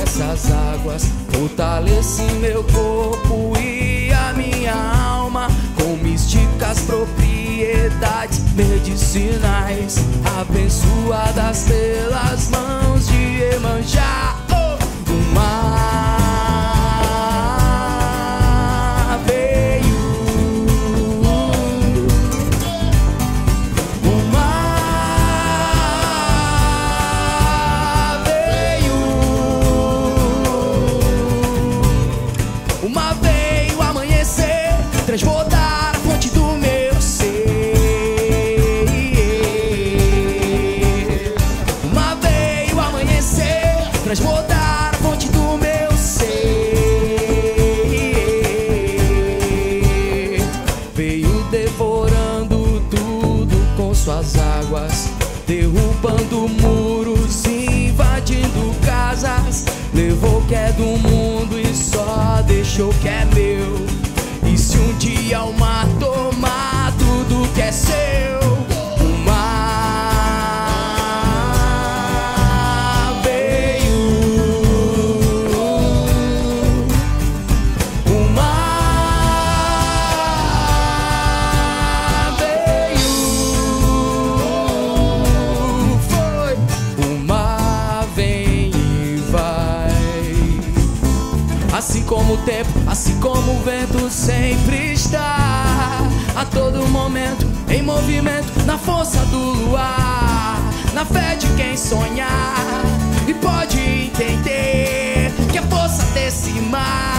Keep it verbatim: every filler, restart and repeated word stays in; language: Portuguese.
essas águas fortalecem meu corpo e a minha alma com místicas propriedades medicinais, abençoadas pelas mãos de Iemanjá. Oh! O mar veio, o mar veio, o mar veio amanhecer, transbordar a fonte do meu ser. O mar veio amanhecer, transbordar a fonte do meu ser. Veio devorando tudo com suas águas, derrubando muros, invadindo casas. Levou o que é do mundo e só deixou o que é meu. E se um dia o mar tomar tudo que é seu, o mar veio, o mar veio, foi, o mar vem e vai. Assim como o tempo, assim como o vento sempre está, a todo momento em movimento, na força do luar, na fé de quem sonhar e pode entender que a força desse mar